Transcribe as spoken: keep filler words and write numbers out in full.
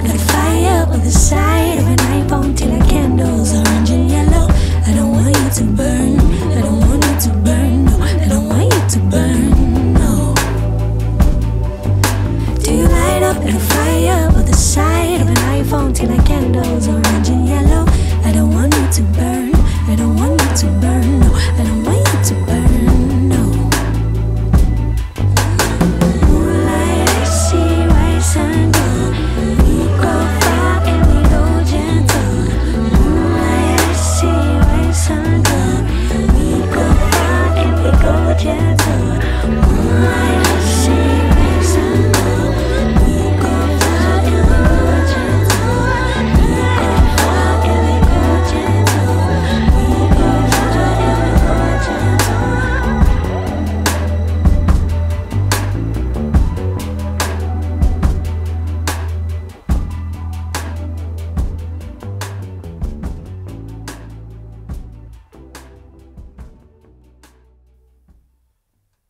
Got a fire on the side of an iPhone till our candles orange and yellow. I don't want you to burn, I don't want you to burn, no, I don't want you to burn, no. Do you light up in a fire on the side of an iPhone till our candles orange and yellow? I don't want you to burn.